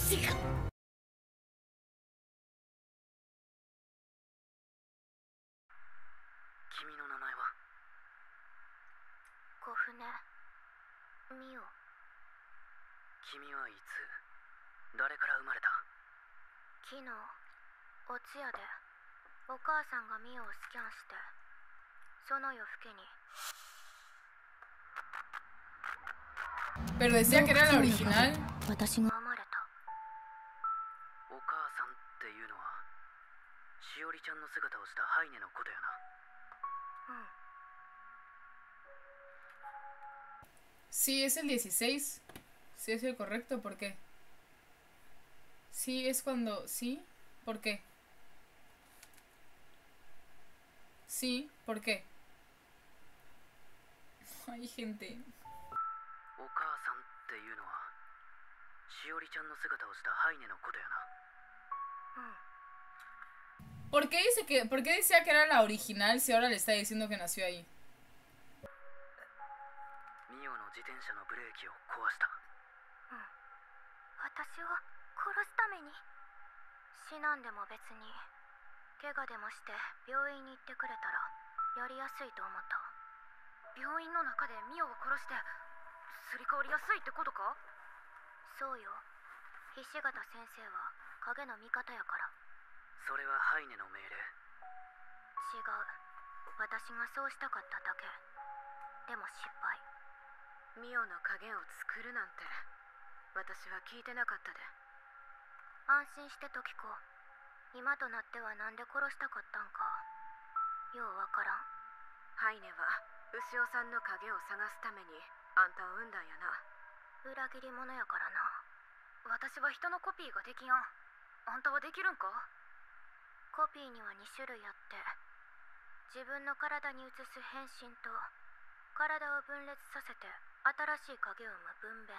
君の名前は？ 小船ミオ。 君はいつ誰から生まれた？ 昨日お通夜でお母さんがミオをスキャンしてその夜更けに。 Pero decía que era la original. 私が生まれた。 お母さんっていうのはしおりちゃんの姿をしたハイネのことやな。 うん。 Sí, es el 16. Sí, es el correcto. ¿Por qué? Sí, es cuando... ¿Sí? ¿Por qué? Sí, ¿por qué? Ay, gente. お母さんっていうのはしおりちゃんの姿をしたハイネのことやな。 ¿Por qué dice que... ¿Por qué decía que era la original si ahora le está diciendo que nació ahí? ミオの自転車のブレーキを壊した。 うん。私を殺すために。死なんでも別に怪我でもして病院に行ってくれたらやりやすいと思った。病院の中でミオを殺してすり替わりやすいってことか？そうよ。菱形先生は影の味方やから。 それはハイネの命令？ 違う。私がそうしたかっただけ。でも失敗。 ミオの影を作るなんて私は聞いてなかったで。 安心して時子。今となってはなんで殺したかったんかようわからん。 ハイネは牛尾さんの影を探すためにあんたを産んだんやな。 裏切り者やからな。 私は人のコピーができやん。あんたはできるんか？ コピーには2種類あって、自分の体に移す変身と体を分裂させて新しい影を生む分娩。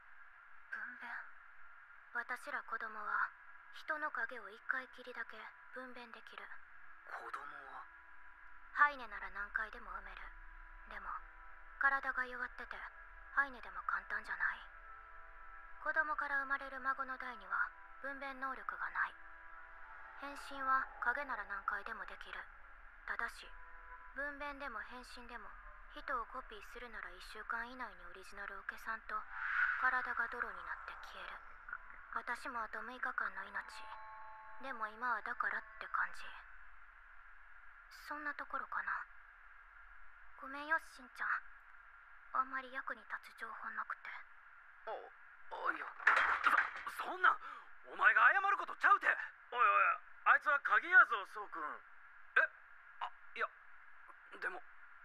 私ら子供は人の影を1回きりだけ分娩できる。 子供は？ ハイネなら何回でも産める。でも体が弱っててハイネでも簡単じゃない。子供から生まれる孫の代には分娩能力がない。変身は影なら何回でもできる。ただし分娩でも変身でも人をコピーするなら1週間以内にオリジナルを消さんと体が泥になって消える。私もあと6日間の命。でも今はだからって感じ。そんなところかな。ごめんよしんちゃん。あんまり役に立つ情報なくて。 いや、そんなお前が謝ることちゃうて。おいおい、あいつは鍵やぞ、そうくん。いやでも。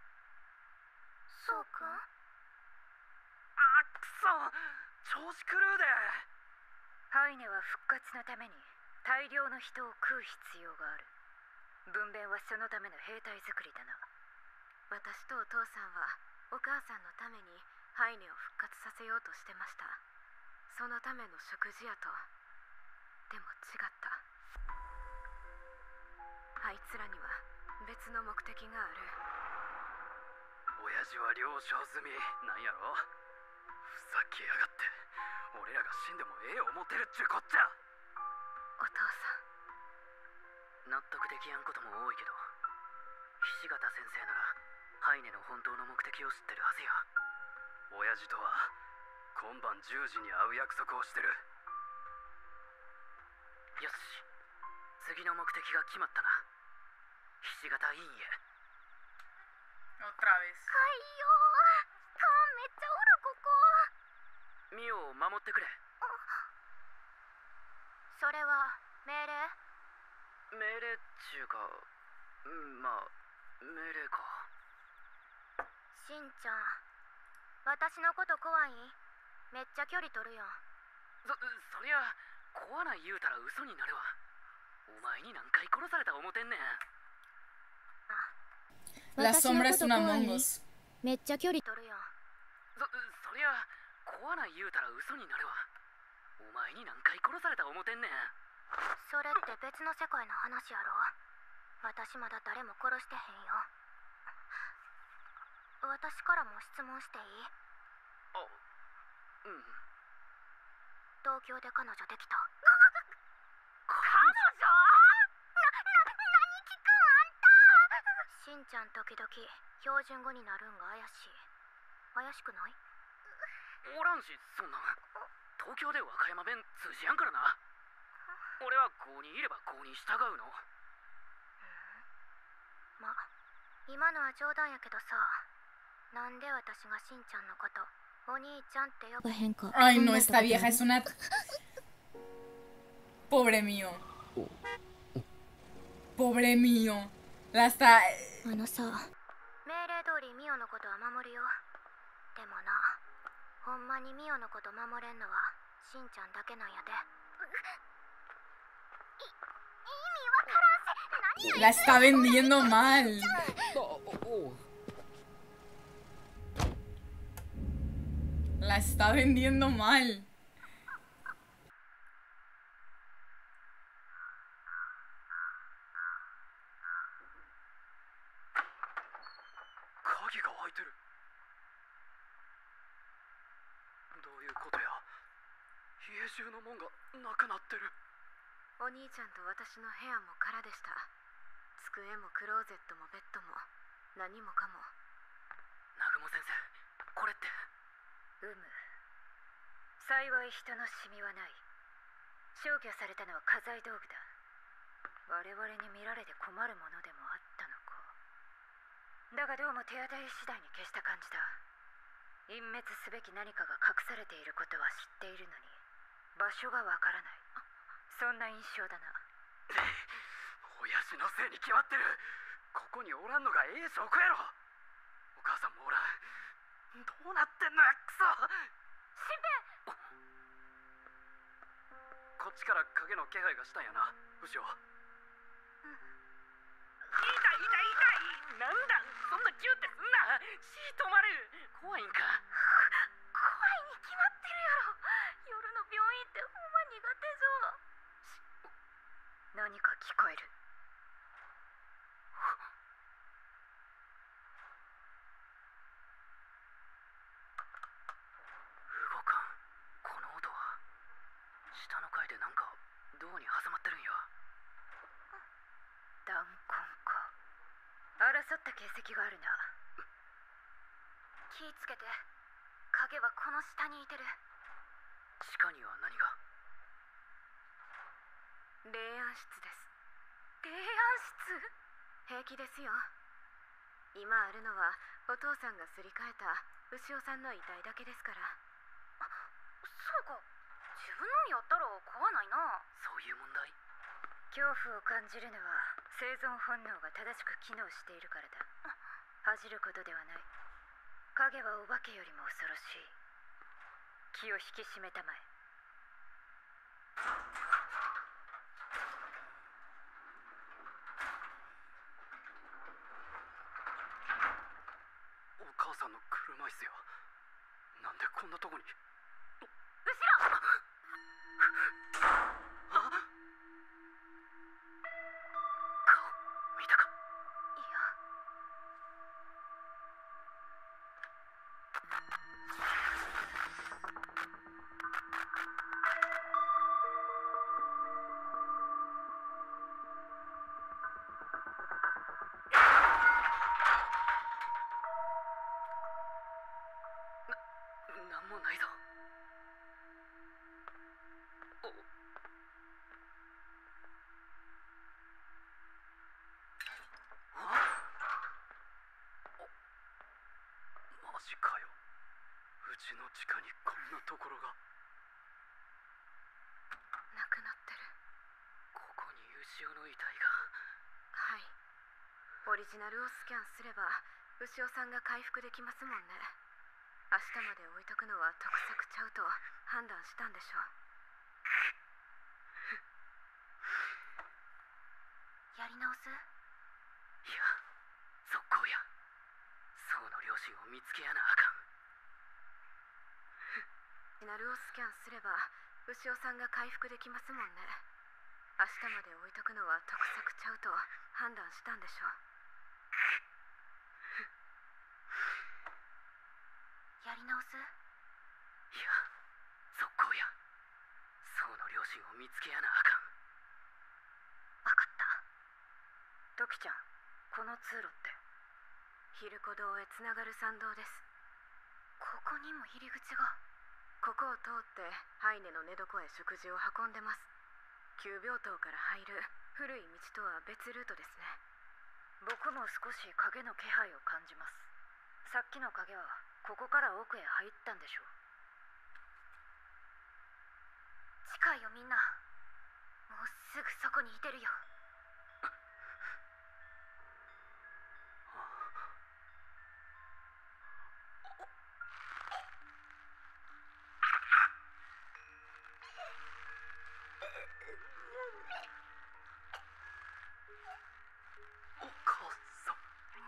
そうくん？ くそ、調子狂うで。 ハイネは復活のために大量の人を食う必要がある。分娩はそのための兵隊作りだな。私とお父さんはお母さんのためにハイネを復活させようとしてました。そのための食事やと。でも違った。あいつらには別の目的がある。 親父は了承済みなんやろ。ふざけやがって。俺らが死んでもええ思ってるっちゅうこっちゃ。 お父さん、納得できやんことも多いけど、菱形先生ならハイネの本当の目的を知ってるはずや。親父とは今晩10時に会う約束をしてる。よし、次の目的が決まったな。菱形院へ。 Otra vez. はいよー。カンめっちゃおるここ。 ミオを守ってくれ。 それは命令？ 命令っちゅうか、まあ命令か。 しんちゃん、私のこと怖い？めっちゃ距離取るやん。 そりゃ怖ない言うたら嘘になるわ。お前に何回殺された思てんねん。 La sombra es una Among Us。 めっちゃ距離取るやん。 そりゃ怖ない言うたら嘘になるわ。お前に何回殺された思てんねん。 それって別の世界の話やろ。私まだ誰も殺してへんよ。私からも質問していい？ うん。 東京で彼女できた。 彼女？ 何聞くんあんた。しんちゃん時々標準語になるんが怪しい。怪しくない？ おらんし、そんなん。東京で和歌山弁通じやんからな。俺はここにいればここに従うの。 ま、今のは冗談やけどさ、なんで私がしんちゃんのことお兄ちゃんって呼ばへんか。 Ay, no, esta vieja es una... Pobre mío. Pobre mío. La está... あのさ、命令通りミオのことは守るよ。でもな、ほんまにミオのこと守れんのはしんちゃんだけなんやで。意味わからんせ。何 La está vendiendo mal. La está vendiendo mal. 鍵が開いてる。どういうことや。家中の門がなくなってる。 お兄ちゃんと私の部屋も空でした。机もクローゼットもベッドも何もかも。 南雲先生、これって。 幸い人のシミはない。消去されたのは家財道具だ。我々に見られて困るものでもあったのか。だがどうも手当たり次第に消した感じだ。隠滅すべき何かが隠されていることは知っているのに場所がわからない。そんな印象だな。 親父のせいに決まってる。ここにおらんのがええ証拠やろ。お母さんもおらん。どうなってんのや、クソ。 しんべヱ。 こっちから影の気配がしたんやな、後ろ。痛い。なんだ、そんなギュってすんな。血止まる。怖いんか。 怖いに決まってるやろ。夜の病院ってほんま苦手ぞ。 何か聞こえる。 動かん。この音は下の階でなんか銅に挟まってるんや。 弾痕か。争った形跡があるな。 気ぃつけて。影はこの下にいてる。 地下には何が。 霊安室です。 霊安室？ 平気ですよ。今あるのはお父さんがすり替えた牛尾さんの遺体だけですから。 そうか。自分のやったら怖ないな。 そういう問題。 恐怖を感じるのは生存本能が正しく機能しているからだ。恥じることではない。影はお化けよりも恐ろしい。気を引き締めたまえ。 お母さんの車椅子や。なんでこんなとこに。 後ろ！ 見たか。 いや。 なんもないぞ。マジかよ。うちの地下にこんなところが。 なくなってる。 ここに牛尾の遺体が。 はい。オリジナルをスキャンすれば牛尾さんが回復できますもんね。明日まで置いとくのは得策ちゃうと判断したんでしょう。 やり直す？ いや、速攻や。宋の両親を見つけやなあかん。 オリジナルをスキャンすれば牛尾さんが回復できますもんね。明日まで置いとくのは得策ちゃうと判断したんでしょう。 やり直す？ いや、速攻や。 この通路って。 ヒルコ堂へつながる参道です。 ここにも入り口が。 ここを通ってハイネの寝床へ食事を運んでます。急病棟から入る古い道とは別ルートですね。 僕も少し影の気配を感じます。さっきの影はここから奥へ入ったんでしょう。 近いよみんな。もうすぐそこにいてるよ。 お母さん。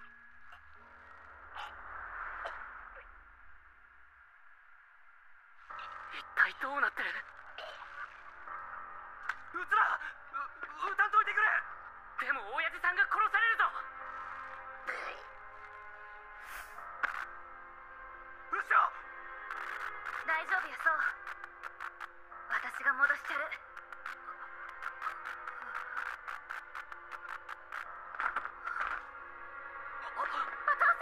一体どうなってる？うつら、歌んといてくれ。でも親父さんが殺されるぞ。うっしょ。 大丈夫よ、そう。私が戻してる。お父さん。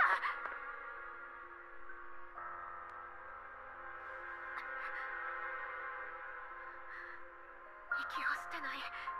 息をしてない。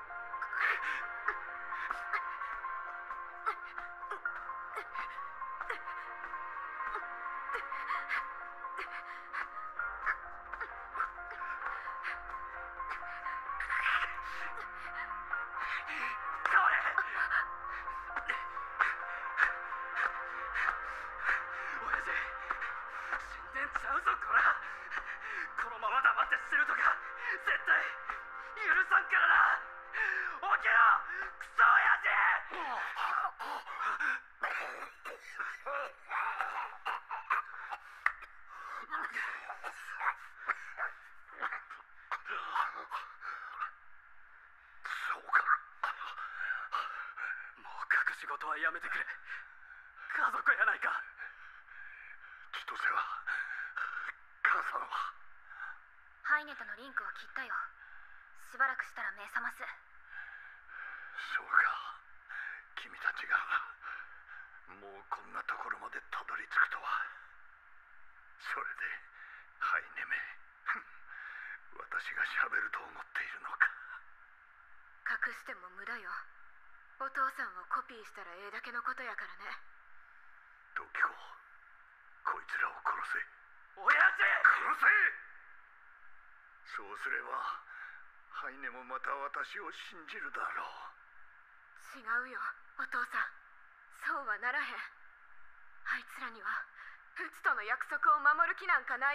仕事はやめてくれ。家族やないか。 千歳は、母さんは。 ハイネとのリンクを切ったよ。しばらくしたら目覚ます。 そうか。君たちがもうこんなところまでたどり着くとは。それでハイネめ私が喋ると思っているのか。 隠しても無駄よ。お父さんをコピーしたらええだけのことやからね。 時子、こいつらを殺せ。 親父！ 殺せ！そうすればハイネもまた私を信じるだろう。 違うよ、お父さん。そうはならへん。あいつらにはうちとの約束を守る気なんかない。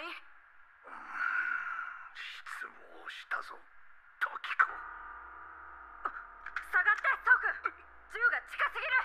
失望したぞ、時子。 下がって、ソー君。銃が近すぎる。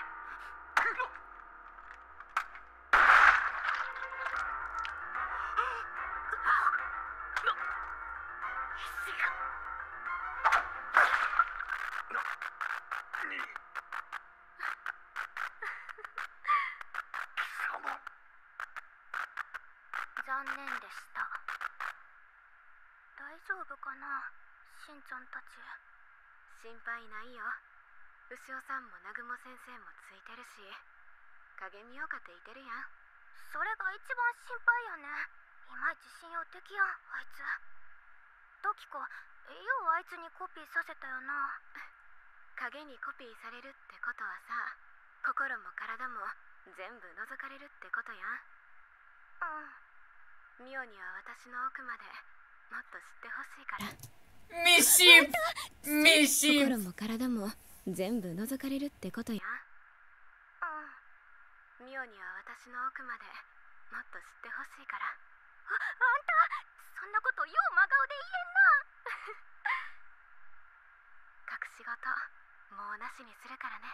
残念でした。大丈夫かな、しんちゃんたち。 心配ないよ。牛尾さんも南雲先生もついてるし、影見ようかって言ってるやん。 それが一番心配やね。いまいち信用できやん、あいつ。トキコ、ようあいつにコピーさせたよな。 影にコピーされるってことはさ、心も体も全部覗かれるってことやん。ミオには私の奥までもっと知ってほしいから。 ミシミシ。 心も体も全部覗かれるってことや。ミオには私の奥までもっと知ってほしいから。 あんた、そんなことよう真顔で隠し事もうなしにするからね。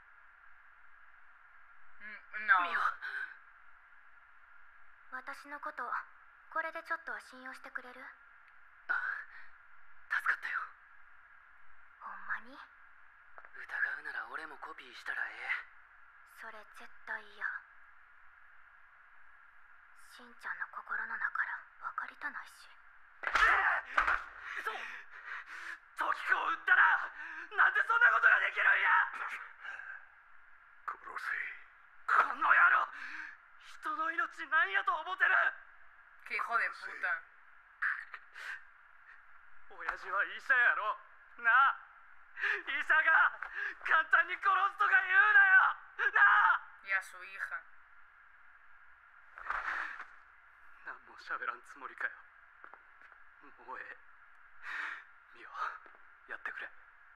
ミオ。 私のことこれでちょっとは信用してくれる？ あ、助かったよ。 ほんまに？ 疑うなら俺もコピーしたらええ。 それ絶対嫌。しんちゃんの心の中から分かりたないし。 トキコを撃ったらなんでそんなことができるんや。 殺せ。 ちなんやと思ってる。 Qué hijo de puta. 親父は医者やろなあ。医者が簡単に殺すとか言うなよなあ。 Y a su hija. 何も喋らんつもりかよ。もうええ。ミオ、やってくれ。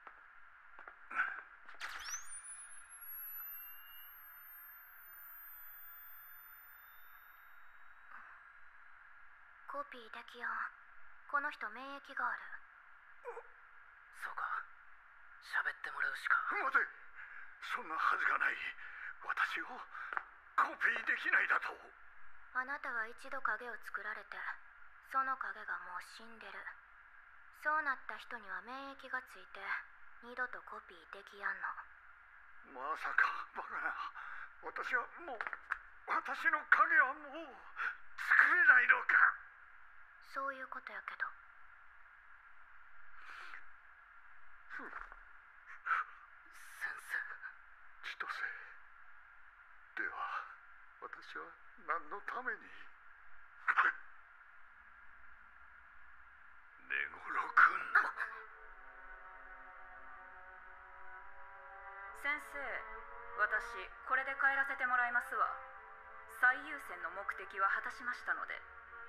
コピーできやん。この人免疫がある。 そうか。喋ってもらうしか。 待て、そんなはずがない。私をコピーできないだと。 あなたは一度影を作られて、その影がもう死んでる。そうなった人には免疫がついて、二度とコピーできやんの。 まさかバカな。私はもう、私の影はもう作れないのか。 そういうことやけど。 先生。 千歳。では私は何のために。根室君。 先生、私これで帰らせてもらいますわ。最優先の目的は果たしましたので。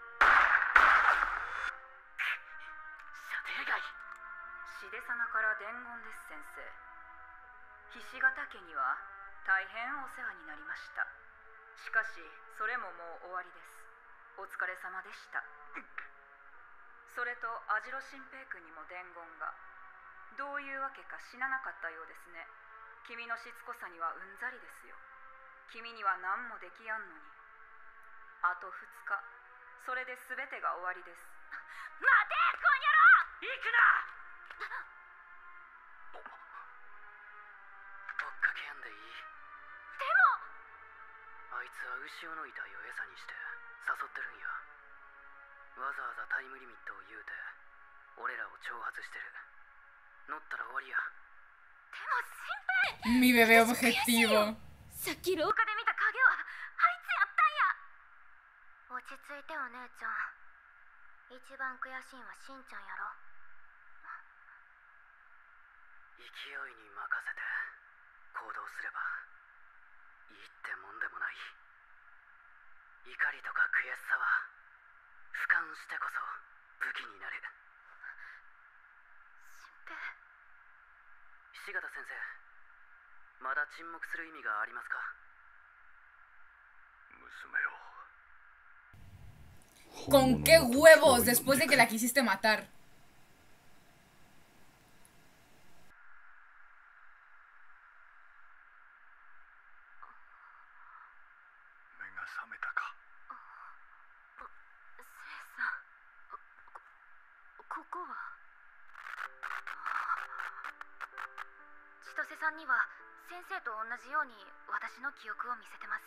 射程外。 シデ様から伝言です。先生、菱ヶ岳には大変お世話になりました。しかしそれももう終わりです。お疲れ様でした。それと網代新平君にも伝言が。どういうわけか死ななかったようですね。君のしつこさにはうんざりですよ。君には何もできやんのに。あと2日、それで全てが終わりです。 待て、こんにゃろ。 行くな。追っかけやんでいい。 であいつは牛尾の遺体を餌にして誘ってるんや。わざわざタイムリミットを言うて俺らを挑発してる。乗ったら終わりや。 でも Mi bebé objetivo. さっき廊下で見た影はあいつやったんや。落ち着いてお姉ちゃん。一番悔しいんはしんちゃんやろ。 勢いに任せて行動すればいいってもんでもない。怒りとか悔しさは俯瞰してこそ武器になる。菱形先生、まだ沈黙する意味がありますか？ 娘を。 ¿Con qué huevos después de que la quisiste matar? 目が覚めたか。 せいさん、ここは。千歳さんには先生と同じように私の記憶を見せてます。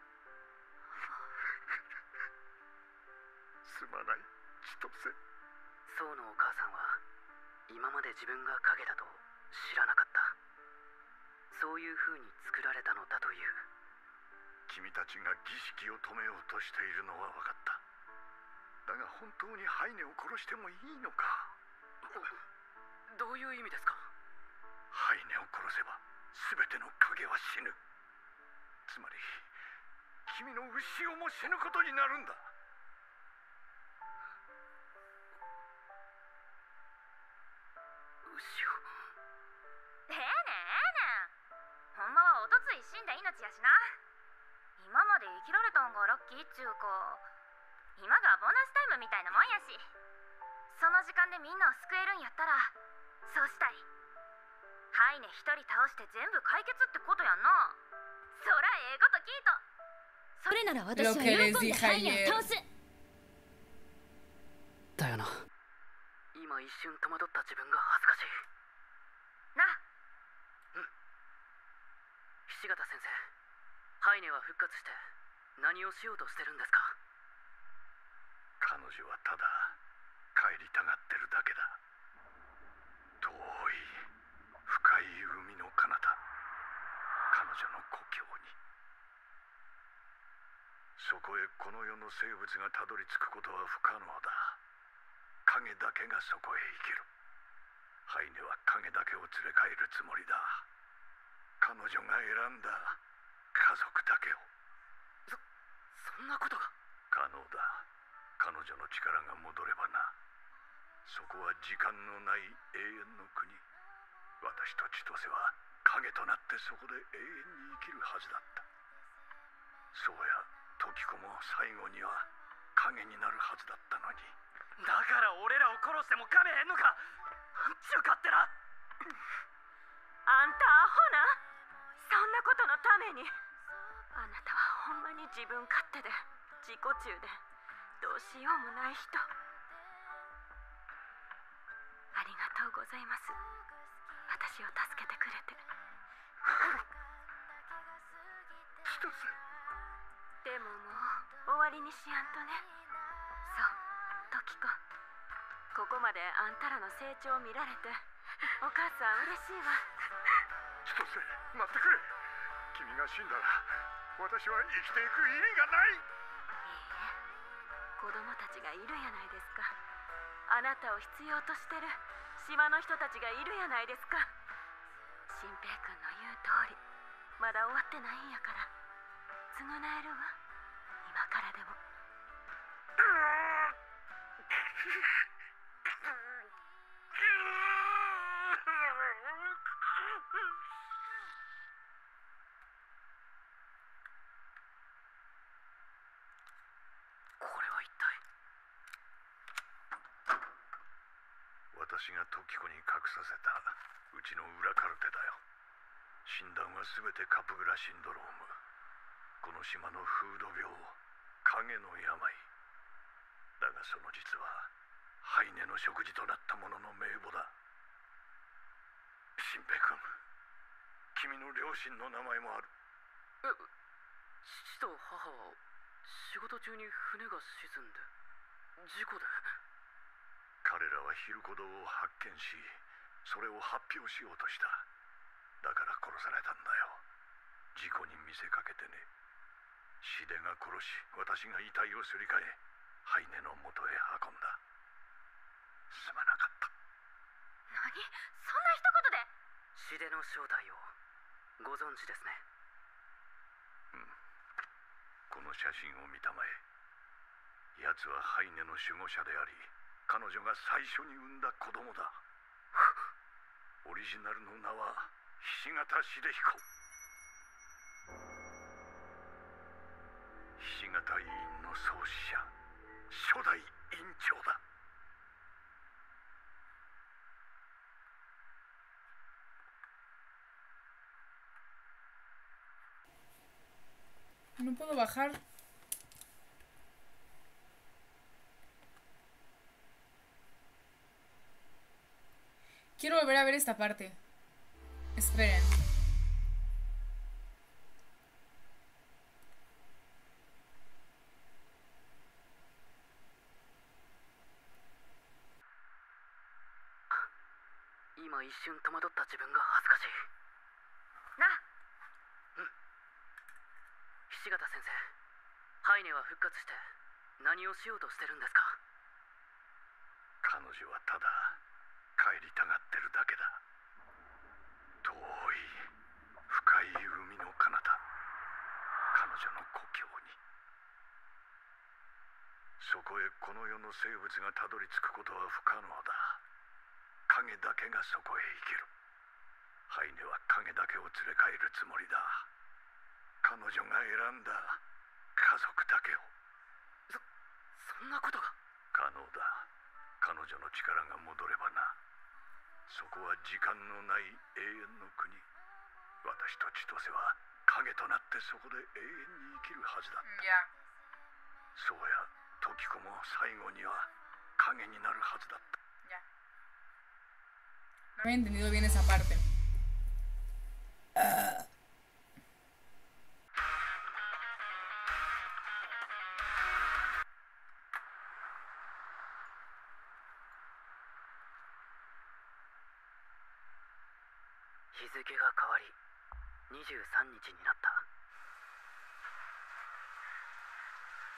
すまない千歳。 宋のお母さんは今まで自分が影だと知らなかった。そういう風に作られたのだという。 君たちが儀式を止めようとしているのは分かった。だが本当にハイネを殺してもいいのか。 どういう意味ですか？ ハイネを殺せば全ての影は死ぬ。つまり君の牛尾も死ぬことになるんだ。 牛尾。 ええねんええねん。ほんまはおとつい死んだ命やしな。今まで生きられたんがラッキーっちゅうか、今がボーナスタイムみたいなもんやし、その時間でみんなを救えるんやったらそうしたい。ハイネ一人倒して全部解決ってことやんな。そらええこと聞いた。それなら私は Lo 喜 que ん les で dije ハイネを ayer. 倒す。 だよな。今一瞬戸惑った自分が恥ずかしい。 な。 菱形先生、ハイネは復活して何をしようとしてるんですか？ 彼女はただ帰りたがってるだけだ。遠い深い海の彼方、彼女の故郷に。そここへこの世の生物がたどり着くことは不可能だ。影だけがそこへ生きる。ハイネは影だけを連れ帰るつもりだ。彼女が選んだ家族だけを。 そんなことが可能だ。彼女の力が戻ればな。そこは時間のない永遠の国。私と千歳は影となってそこで永遠に生きるはずだった。そうや、時子も最後には影になるはずだったのに。 だから俺らを殺しても噛めへんのか。なんちゅう勝手な。 あんたアホな。そんなことのために。あなたはほんまに自分勝手で自己中でどうしようもない人。ありがとうございます。私を助けてくれて。 千歳。 でももう終わりにしやんとね。そう、時子。ここまであんたらの成長を見られてお母さん嬉しいわ。 千歳、待ってくれ。君が死んだら私は生きていく意味がない。 いいえ、子供たちがいるやないですか。あなたを必要としてる島の人たちがいるやないですか。新平君の言う通り、まだ終わってないんやから、償えるわ、今からでも。 これは一体。 私が時子に隠させたうちの裏カルテだよ。診断は全てカプグラシンドローム。この島の風土病、影の病だが、その実はハイネの食事となったものの名簿だ。新平君、君の両親の名前もある。 父と母は仕事中に船が沈んで事故で。 彼らはヒルコドを発見し、それを発表しようとした。だから殺されたんだよ。事故に見せかけてね。シデが殺し、私が遺体をすり替え、ハイネの元へ運んだ。すまなかった。 何、そんな一言で。 シデの正体をご存知ですね。 この写真を見たまえ。奴はハイネの守護者であり、彼女が最初に産んだ子供だ。オリジナルの名は菱形秀彦。菱形医院の創始者、初代院長だ。 No puedo bajar. Quiero volver a ver esta parte. Esperen. Ima一瞬戸惑った自分が恥ずかしい。 な。 菱形先生、ハイネは復活して何をしようとしてるんですか？ 彼女はただ帰りたがってるだけだ。遠い深い海の彼方、彼女の故郷に。そこへこの世の生物がたどり着くことは不可能だ。影だけがそこへ生きる。ハイネは影だけを連れ帰るつもりだ。彼女が選んだ家族だけを。 そんなことが可能だ。彼女の力が戻ればな。そこは時間のない永遠の国。私と千歳は影となってそこで永遠に生きるはずだった。 Ya. そうや、時子も最後には影になるはずだった。 Ya. No había entendido bien esa parte. 日付が変わり23日になった。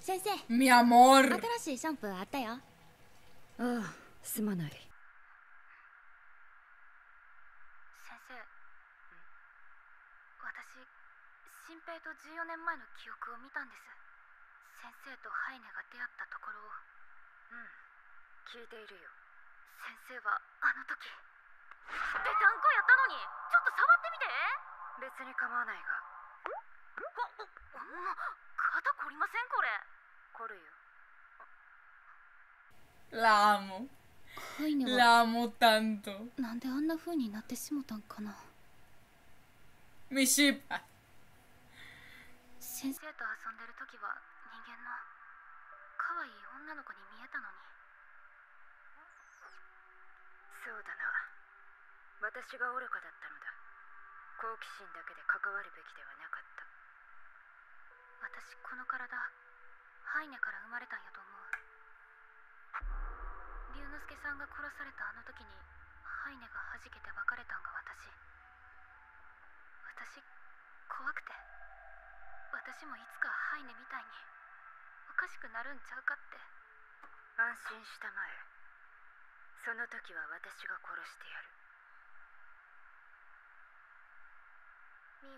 先生、 Mi amor. 新しいシャンプーあったよ。 ああ、すまない。 先生、私新平と14年前の記憶を見たんです。先生とハイネが出会ったところを。 聞いているよ。 先生はあの時ぺたんこやったのに、ちょっと触ってみて。 別に構わないが。 肩こりませんこれ。 凝るよ。 La amo. ハイネは La amo tanto. なんであんな風になってしもたんかな。 Mi ship. 先生、 先生と遊んでる時は人間の可愛い女の子に見えたのに。 そうだな。私が愚かだったのだ。好奇心だけで関わるべきではなかった。 私この体ハイネから生まれたんやと思う。龍之介さんが殺されたあの時にハイネが弾けて別れたんが私怖くて、私もいつかハイネみたいにおかしくなるんちゃうかって。 安心したまえ。その時は私が殺してやる。 ミオ、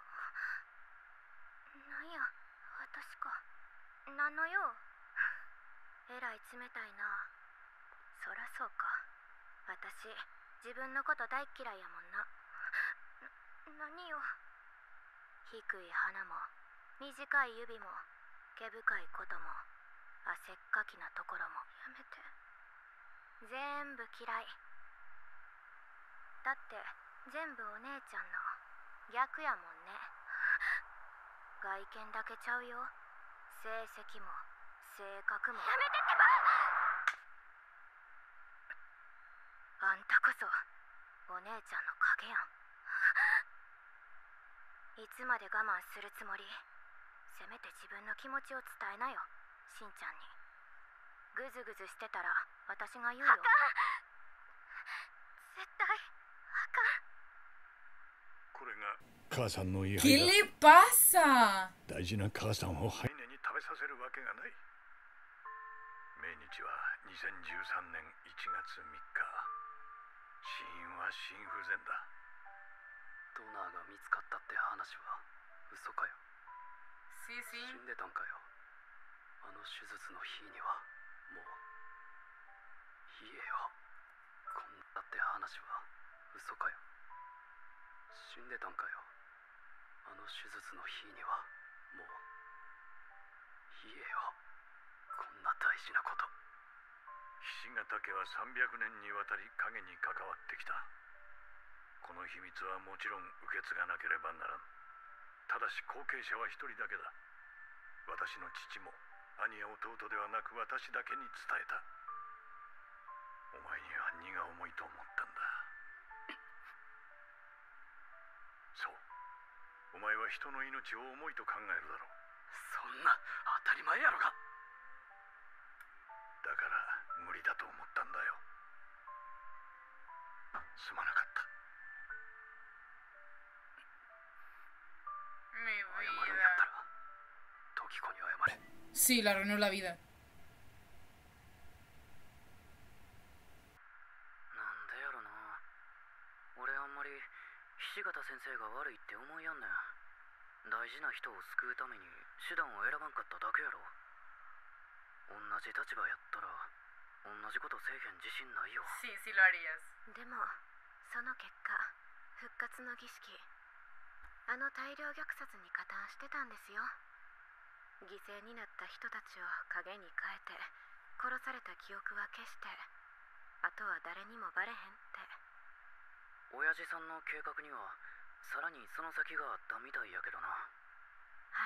なんや私か。なんの用。えらい冷たいな。そらそうか。私自分のこと大嫌いやもんな。何よ。低い鼻も短い指も毛深いことも汗っかきなところもやめて。全部嫌い。だって全部お姉ちゃんの逆やもんね。外見だけちゃうよ。成績も性格も。やめてってば。あんたこそお姉ちゃんの影やん。いつまで我慢するつもり。せめて自分の気持ちを伝えなよ、しんちゃんに。グズグズしてたら私が言うよ。あかん、絶対あかん。 これが母さんの位 ¿Qué 牌だ。 le pasa? 大事な母さんをハイネに食べさせるわけがない。命日は2013年1月3日。死因は心不全だ。 ドナーが見つかったって話は嘘かよ。 Sí, 死 sí. んでたんかよ。あの手術の日にはもう。言えよ。こんなって話は嘘かよ。死んでたんかよ。あの手術の日にはもう。言えよ。こんな大事なこと。 菱ヶ岳は300年にわたり影に関わってきた。この秘密はもちろん受け継がなければならん。ただし後継者は一人だけだ。私の父も兄や弟ではなく私だけに伝えた。お前には荷が重いと思ったんだ。そう、お前は人の命を重いと考えるだろう。 そんな当たり前やろが。 だから無理だと思ったんだよ。すまなかった。 Mi 謝るんやった vida. ら時子に謝れ。 Sí, le arruinó la vida. なんでやろな。俺あんまり菱形先生が悪いって思いやんねん。大事な人を救うために手段を選ばんかっただけやろ。同じ立場やったら同じことせえへん自信ないよ。 Sí, sí lo harías. でもその結果、復活の儀式、あの大量虐殺に加担してたんですよ。犠牲になった人たちを影に変えて、殺された記憶は消して、あとは誰にもバレへんって。 親父さんの計画にはさらにその先があったみたいやけどな。 はい。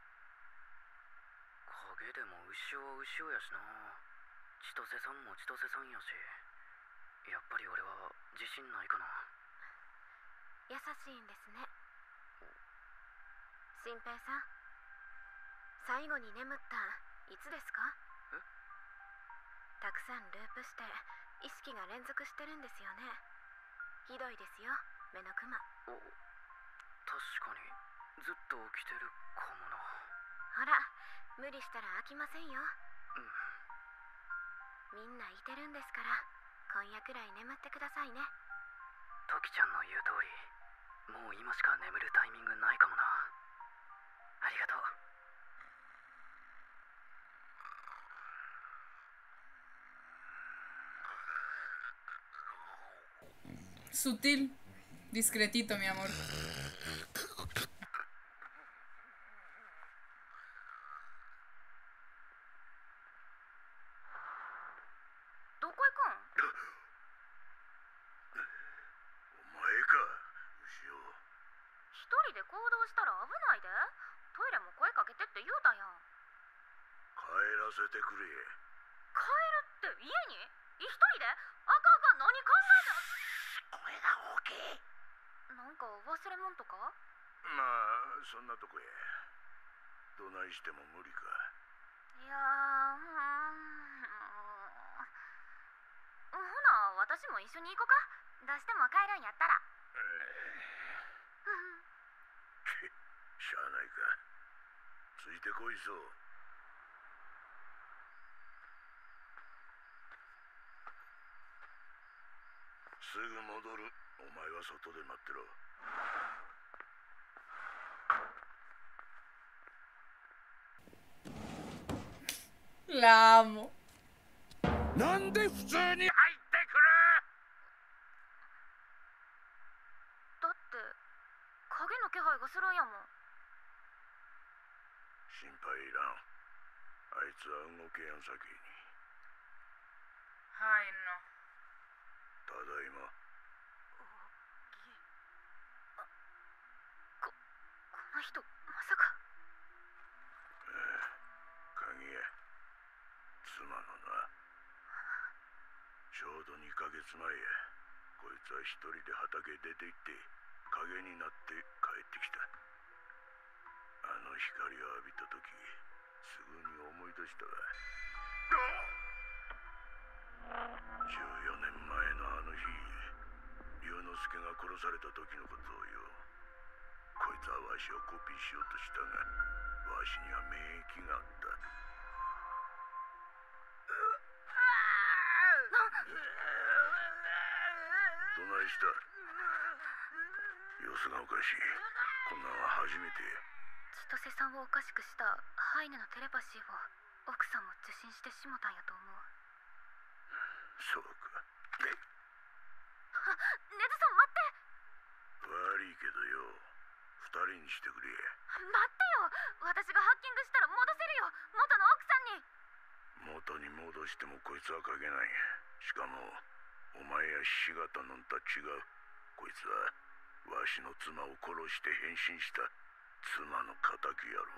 影でも牛は牛やしな。千歳さんも千歳さんやし、やっぱり俺は自信ないかな。 優しいんですね。新平さん、最後に眠ったんいつですか？ え？ たくさんループして意識が連続してるんですよね。ひどいですよ、目のクマ。 お、確かにずっと起きてるかもな。 ほら、 無理したら飽きませんよ。みんないてるんですから、今夜くらい眠ってくださいね。 トキちゃんの言う通り、もう今しか眠るタイミングないかもな。ありがとう。 Sutil, discretito, mi amor. どこ行くん？ お前か、牛尾。 一人で行動したら危ないで。トイレも声かけてって言うたやん。 帰らせてくれ。 帰るって家に？一人で？あかん何考声が大きい。 なんか忘れ物とか？ まあそんなとこへ。どないしても無理か。 いやほな私も一緒に行こうか。どうしても帰るんやったら。 しゃあないか。ついてこいそう。すぐ戻る。お前は外で待ってろ。 La amo. なんで普通に入ってくる？ だって影の気配がするんやもん。 心配いらん。あいつは動けやん先に。 Ay, no. ただいま。 この人まさか。 鍵や。妻のな。ちょうど2ヶ月前や。こいつは一人で畑出て行って影になって帰ってきた。あの光を浴びた時すぐに思い出したわ。14年前のあの日、龍之介が殺された時のことをよ。こいつはわしをコピーしようとしたが、わしには免疫があった。どないした？様子がおかしい。こんなんは初めてや。 千歳さんをおかしくしたハイネのテレパシーを奥さんも受信してしもたんやと思う。 そうか。 ネズさん待って。 悪いけどよ、2人にしてくれ。 待ってよ。私がハッキングしたら戻せるよ、元の奥さんに。 元に戻してもこいつは書けない。しかもお前や菱形のんとは違う。こいつはわしの妻を殺して変身した妻の仇やろ。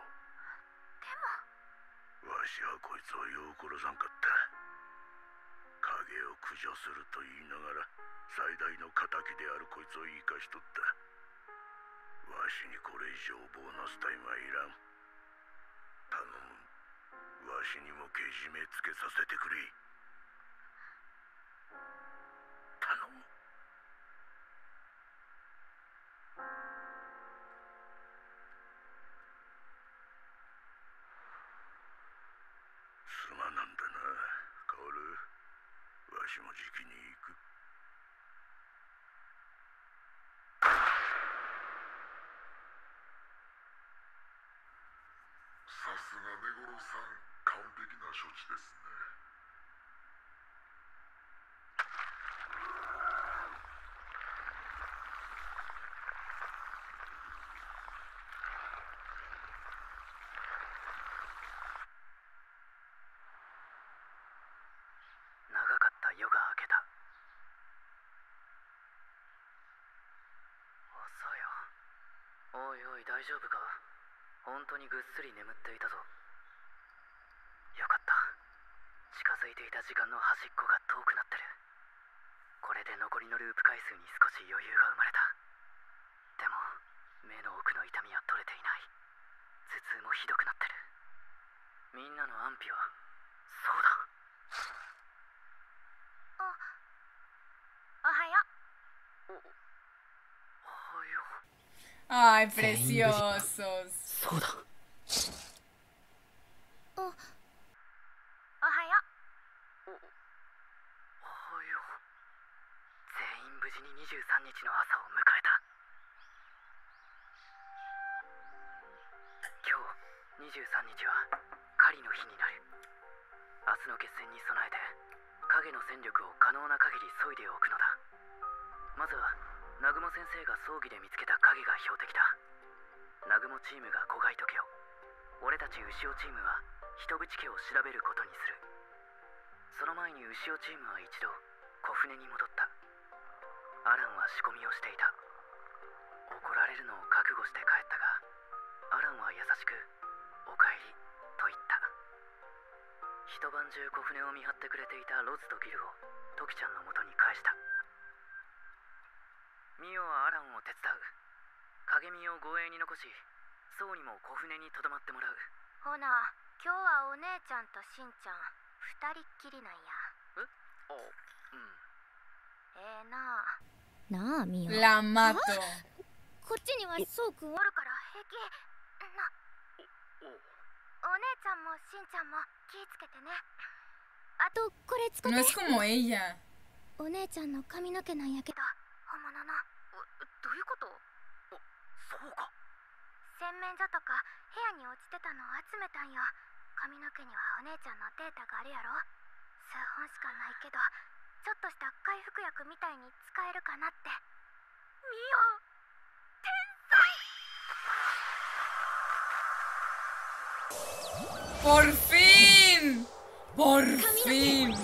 でもわしはこいつをよう殺さんかった。影を駆除すると言いながら最大の仇であるこいつを生かしとった。わしにこれ以上ボーナスタイムはいらん。頼む。わしにもけじめつけさせてくれ。頼む。すまなんだな、カオル。わしもじきに行く。 さすが根室さん、完璧な処置ですね。 長かった夜が明けた。朝や。おいおい大丈夫か？本当にぐっすり眠っていたぞ。よかった。近づいていた時間の端っこが遠くなってる。これで残りのループ回数に少し余裕が生まれた。でも目の奥の痛みは取れていない。頭痛もひどくなってる。みんなの安否は？そうだ。 おはよう。 おはよう。 Ay, preciosos. そうだ。 の朝を迎えた。今日23日は狩りの日になる。明日の決戦に備えて影の戦力を可能な限り削いでおくのだ。まずは南雲先生が葬儀で見つけた影が標的だ。南雲チームが子飼い時を、俺たち牛尾チームは人淵家を調べることにする。その前に牛尾チームは一度小船に戻った。アランは仕込みをしていた。怒られるのを覚悟して帰ったが、アランは優しく「おかえり」と言った。一晩中小船を見張ってくれていたロズとギルをトキちゃんの元に返した。ミオはアランを手伝う。影見を護衛に残し、ソウにも小船にとどまってもらう。 ほな、今日はお姉ちゃんとしんちゃん二人っきりなんや。 あ、うん。 なあ。 なあミオ。 La mato。 こっちにはそうくんおるから平気な。お姉ちゃんもしんちゃんも気ぃつけてね。 あとこれ使って。 No es como ella。 お姉ちゃんの髪の毛なんやけど。 本物の。 どういうこと？ そうか。 洗面所とか部屋に落ちてたのを集めたんよ。髪の毛にはお姉ちゃんのデータがあるやろ。数本しかないけど、ちょっとした回復薬みたいに使えるかなって。 ミオ、天才。 Por fin. Por fin.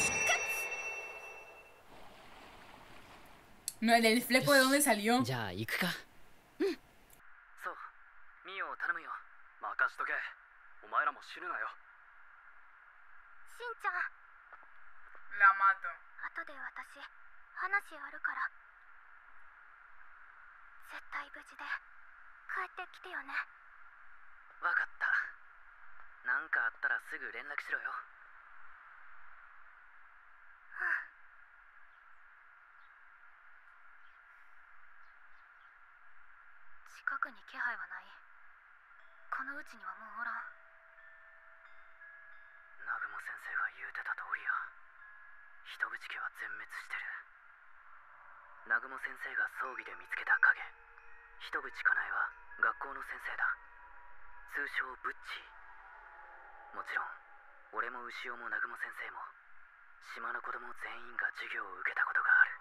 No, el fleco de dónde salió. じゃあ行くか。そう、ミオを頼むよ。任しとけ。お前らも死ぬなよ。 しんちゃん。 La mato。 後で私話あるから。絶対無事で帰ってきてよね。 わかった。なんかあったらすぐ連絡しろよ。 近くに気配はない。このうちにはもうおらん。 南雲先生が言うてた通りや。人淵家は全滅してる。南雲先生が葬儀で見つけた影、人淵かなえは学校の先生だ。通称ブッチー。もちろん俺も牛尾も南雲先生も島の子供全員が授業を受けたことがある。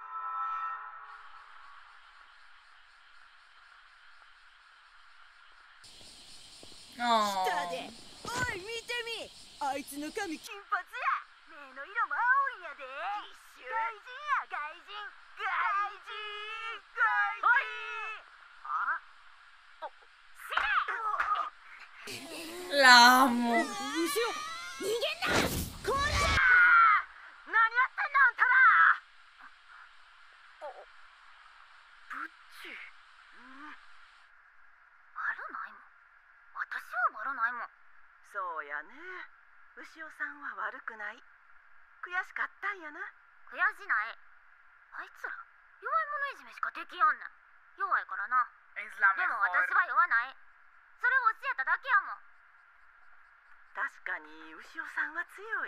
下で、おい見てみ、あいつの髪金髪や。目の色も青いんやで。外人や外人。おい。あ、お、死ね。 La amo。 後ろ、逃げんな。こら。何やってんのあんたら。 ブッチー。 悪ないもん。私は悪ないもん。 そうやね。牛尾さんは悪くない。悔しかったんやな。 悔しない。あいつら弱い者いじめしかできやんねん。弱いからな。 Es la でも私 mejor。 は弱ない。それを教えただけやもん。 確かに牛尾さんは強い。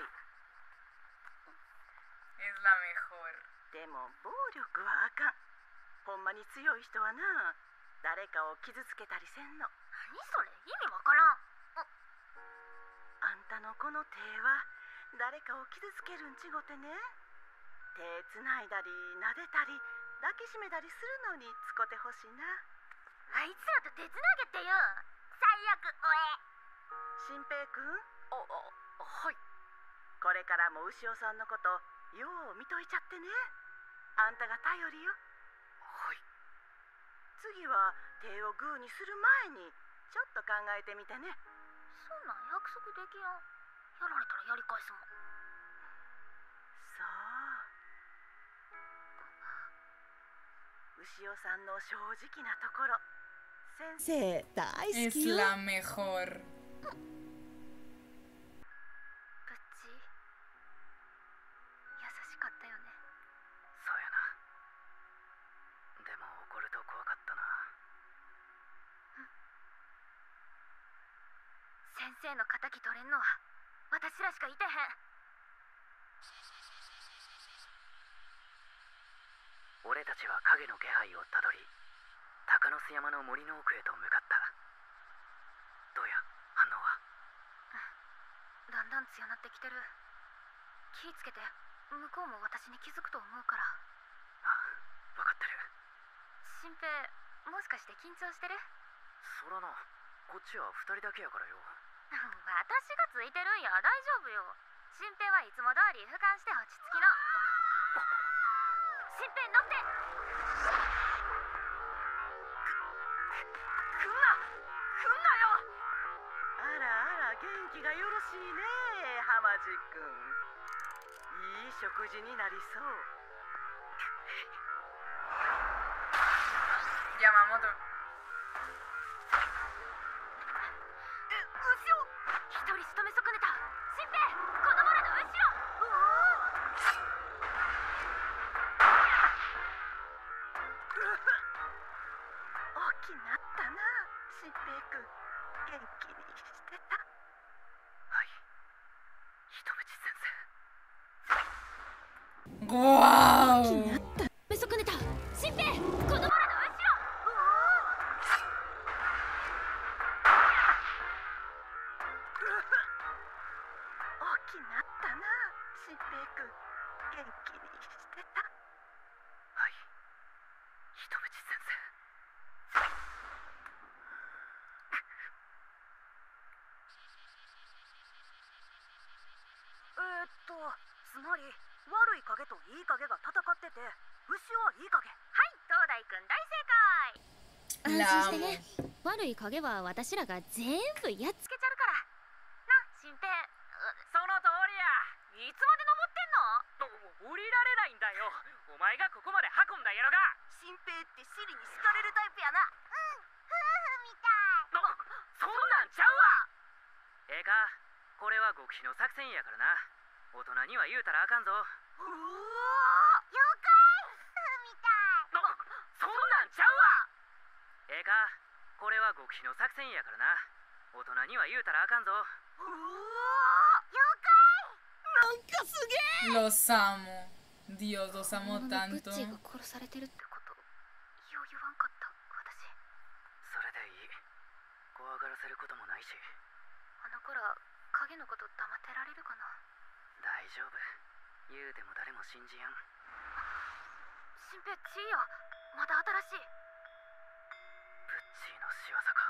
Es la mejor。 でも暴力はあかん。ほんまに強い人はな、誰かを傷つけたりせんの。 何それ、意味わからん。 あんたのこの手は誰かを傷つけるんちごてね。手つないだり撫でたり抱きしめたりするのに使ってほしいな。 あいつらと手つなげってよ。最悪、おえ。 新平くん、 はい。 これからも牛尾さんのことよう見といちゃってね。あんたが頼りよ。 はい。 次は手をグーにする前にちょっと考えてみてね。 そんなん約束できやん。やられたらやり返すもん。 そう。牛尾さんの正直なところ、先生大好 Es きよ。 la mejor。 ブッチ優しかったよね。 そうやな。でも怒ると怖かったな。 先生の敵取れんのは私らしかいてへん。 俺たちは影の気配をたどり鷹ノ巣山の森の奥へと向かった。どうや反応は？ だんだん強なってきてる。気ぃつけて、向こうも私に気づくと思うから。 ああ、分かってる。 新平、もしかして緊張してる？ そらな、こっちは2人だけやからよ。 私がついてるんや、大丈夫よ。新平はいつも通り俯瞰して落ち着きの。新平乗って。 来んなよ。あらあら、元気がよろしいね、浜地君。いい食事になりそう。 山本。 一人仕留め損ねた。新平、子供らの後ろ。 大きなったな、新平君。元気にしてた？ はい、人淵先生。 わーお。 め損ねた。新平、 子供らの後ろ。 大きなったな、新平君。元気にしてた？ はい、人淵先生。 つまり悪い影といい影が戦ってて、牛はいい影。 はい、東大くん大正解。 安心してね。悪い影は私らが全部やっつつけちゃるから。な、新平。 その通りや。 いつまで登ってんの？ 降りられないんだよ。お前がここまで運んだんやろが。新平って尻に敷かれるタイプやな。 夫婦みたい。 そんなんちゃうわ。 ええか、これは極秘の作戦やからな。大人には言うたらあかんぞ。 うわ妖怪夫婦みたい。 そんなんちゃうわ。 ええか、これは極秘の作戦やからな。大人には言うたらあかんぞ。 うわ妖怪。 なんかすげえ。 Los amo. Dios, los amo ブ tanto. ッチーが殺されてるってこと。よう言わんかった、私。 それでいい。怖がらせることもないし。 あの子ら、影のこと黙ってられるかな。 大丈夫。言うても誰も信じやん。 新平、ちいや。まだ新しい。 ブッチーの仕業か。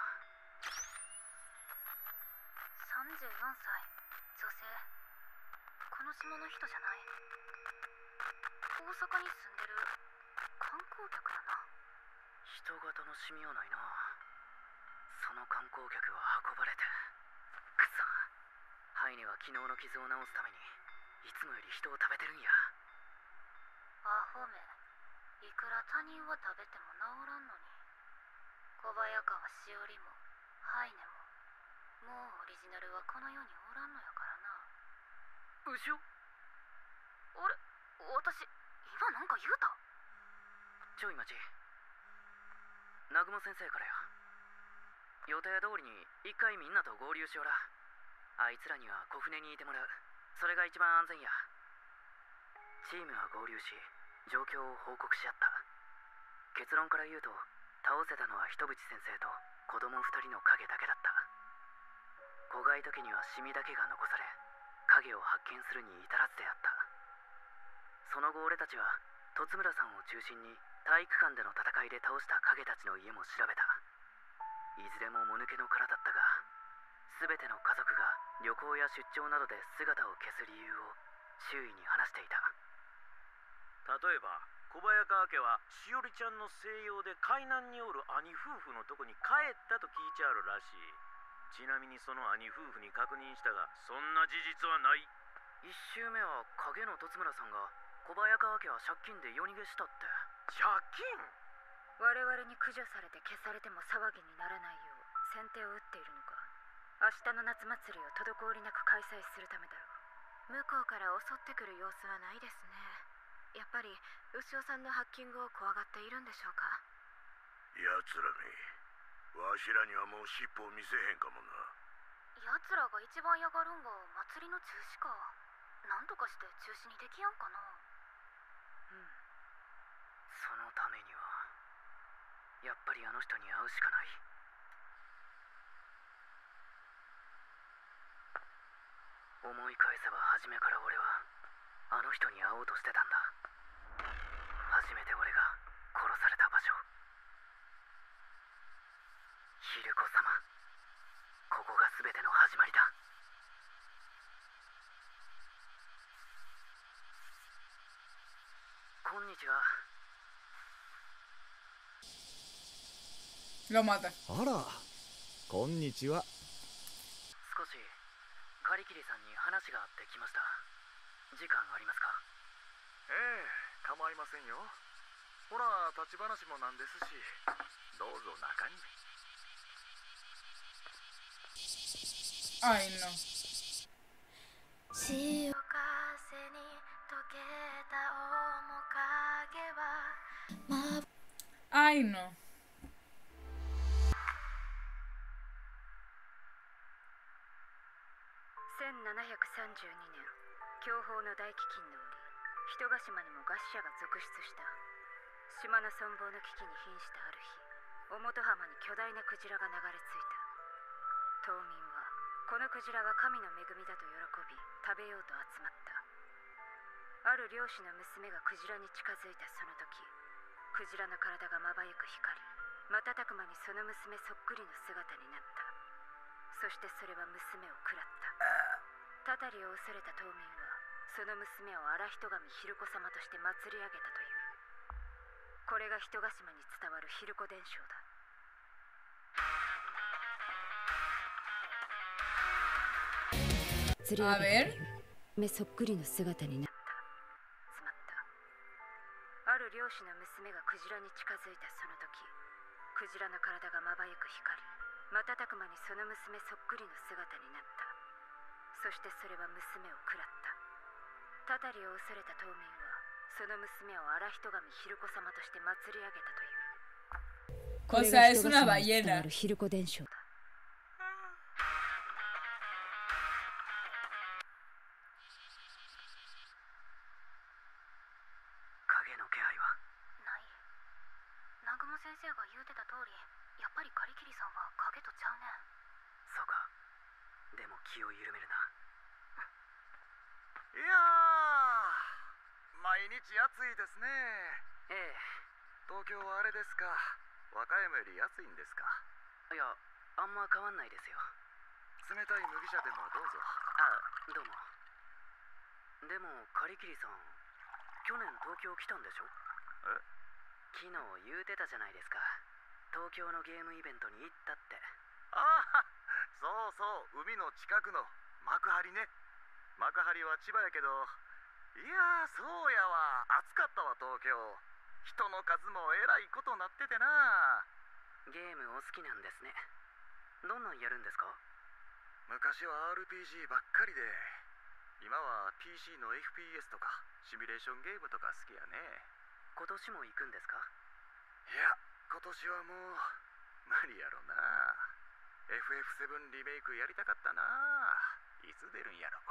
34歳、女性。この島の人じゃない。大阪に住んでる観光客だな。 人型のシミはないな。その観光客は運ばれて。くそ。ハイネは昨日の傷を治すためにいつもより人を食べてるんや。 アホめ。いくら他人は食べても治らんのに。小早川しおりもハイネももうオリジナルはこの世におらんのやからな。 牛尾？ あれ、私今なんか言うた？ ちょい待ち。南雲先生からや。予定通りに一回みんなと合流しよら。あいつらには小船にいてもらう。それが一番安全や。チームは合流し状況を報告し合った。結論から言うと倒せたのは人淵先生と子供2人の影だけだった。子飼い時にはシミだけが残され影を発見するに至らずであった。その後俺たちは戸津村さんを中心に体育館での戦いで倒した影たちの家も調べた。いずれももぬけの殻だったが、全ての家族が旅行や出張などで姿を消す理由を周囲に話していた。 例えば小早川家はしおりちゃんの静養で海南におる兄夫婦のとこに帰ったと聞いちゃうらしい。ちなみにその兄夫婦に確認したが、そんな事実はない。 1周目は影の戸津村さんが小早川家は借金で夜逃げしたって。 借金？ 我々に駆除されて消されても騒ぎにならないよう先手を打っているのか。明日の夏祭りを滞りなく開催するためだろう。 向こうから襲ってくる様子はないですね。やっぱり牛尾さんのハッキングを怖がっているんでしょうか。 奴らめ、わしらにはもう尻尾を見せへんかもな。 奴らが一番嫌がるんが祭りの中止か。なんとかして中止にできやんかな。 そそのためにはやっぱりあの人に会うしかない。思い返せば初めから俺はあの人に会おうとしてたんだ。初めて俺が殺された場所、ヒルコ様、ここが全ての始まりだ。こんにちは。 Lo mata. あら、こんにちは。 少しカリキリさんに話があってきました。時間ありますか？ ええ、構いませんよ。ほら、立ち話もなんですし、どうぞ中に。 Ay, no. 潮風に溶けた面影は Ay, no. 1732年、享保の大飢饉の折、人ヶ島にも餓死者が続出した。島の存亡の危機に瀕したある日、表浜に巨大なクジラが流れ着いた。島民はこのクジラは神の恵みだと喜び、食べようと集まった。ある漁師の娘がクジラに近づいたその時、クジラの体がまばゆく光り、瞬く間にその娘そっくりの姿になった。そしてそれは娘を食らった。たたりを恐れた島民はその娘を荒人神ヒルコ様として祭り上げたという。これが人ヶ島に伝わるヒルコ伝承だ。釣り上げたという目そっくりの姿になった。詰まった。ある漁師の娘がクジラに近づいたその時、クジラの体がまばゆく光り、瞬く間にその娘そっくりの姿になった。そしてそれは娘を食らった。たたりを恐れた島民はその娘を荒人神ヒルコ様として祭り上げたという。これが人ヶ島に伝わるヒルコ伝承だ。 影の気配はない。南雲先生が言うてた通り、やっぱりカリキリさんは影とちゃうねん。 そうか。でも気を緩めるな。 いやー、毎日暑いですね。 ええ。 東京はあれですか、和歌山より暑いんですか？ いや、あんま変わんないですよ。 冷たい麦茶でもどうぞ。 あ、どうも。でもカリキリさん、去年東京来たんでしょ？ え？ 昨日言うてたじゃないですか。東京のゲームイベントに行ったって。 ああ、そうそう、海の近くの幕張ね。幕張は千葉やけど、いやー、そうやわ、暑かったわ東京。人の数もえらいことなっててな。 ゲームお好きなんですね。どんなんやるんですか？ 昔は RPG ばっかりで、今は PC の FPS とかシミュレーションゲームとか好きやね。 今年も行くんですか？ いや、今年はもう無理やろな。FF7 リメイクやりたかったな。いつ出るんやろ。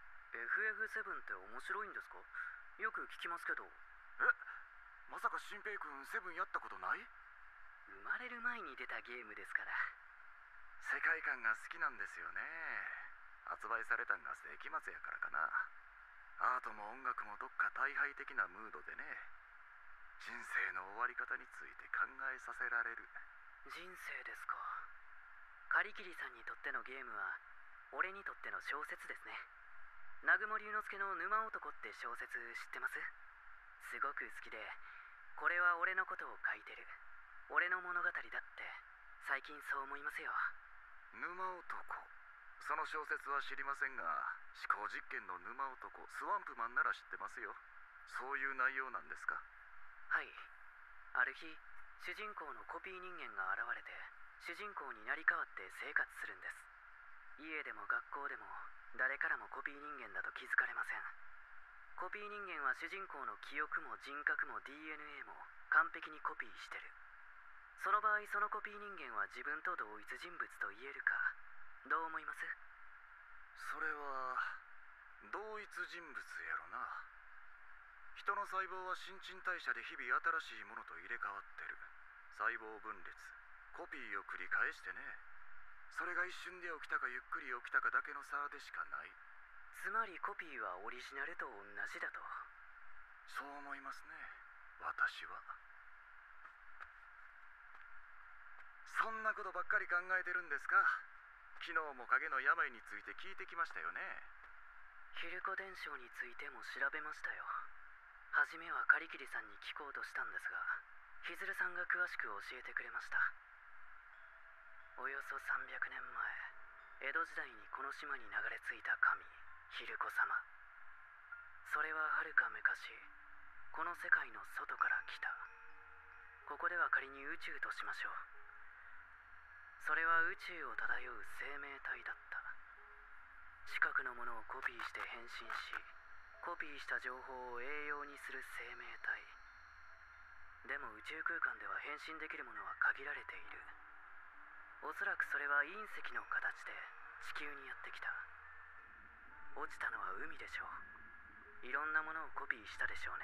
FF7 って面白いんですか？よく聞きますけど。 まさか新平君7やったことない？ 生まれる前に出たゲームですから。 世界観が好きなんですよね。発売されたんが世紀末やからかな。アートも音楽もどっか大敗的なムードでね。人生の終わり方について考えさせられる。 人生ですか。カリキリさんにとってのゲームは俺にとっての小説ですね。南雲龍之介の沼男って小説知ってます？すごく好きで、これは俺のことを書いてる、俺の物語だって最近そう思いますよ。 沼男、その小説は知りませんが、思考実験の沼男スワンプマンなら知ってますよ。そういう内容なんですか？ はい。ある日、主人公のコピー人間が現れて主人公になり変わって生活するんです。家でも学校でも誰からもコピー人間だと気づかれません。コピー人間は主人公の記憶も人格も DNA も完璧にコピーしてる。その場合、そのコピー人間は自分と同一人物と言えるか、どう思います？ それは同一人物やろな。 人の細胞は新陳代謝で日々新しいものと入れ替わってる。細胞分裂、コピーを繰り返してね。それが一瞬で起きたかゆっくり起きたかだけの差でしかない。 つまりコピーはオリジナルと同じだと。 そう思いますね、私は。そんなことばっかり考えてるんですか？昨日も影の病について聞いてきましたよね。 ヒルコ伝承についても調べましたよ。初めはカリキリさんに聞こうとしたんですが、ヒズルさんが詳しく教えてくれました。およそ300年前、江戸時代にこの島に流れ着いた神、ヒルコ様。それははるか昔、この世界の外から来た。ここでは仮に宇宙としましょう。それは宇宙を漂う生命体だった。近くのものをコピーして変身し、コピーした情報を栄養にする生命体。でも宇宙空間では変身できるものは限られている。おそらくそれは隕石の形で地球にやってきた。落ちたのは海でしょう。いろんなものをコピーしたでしょうね。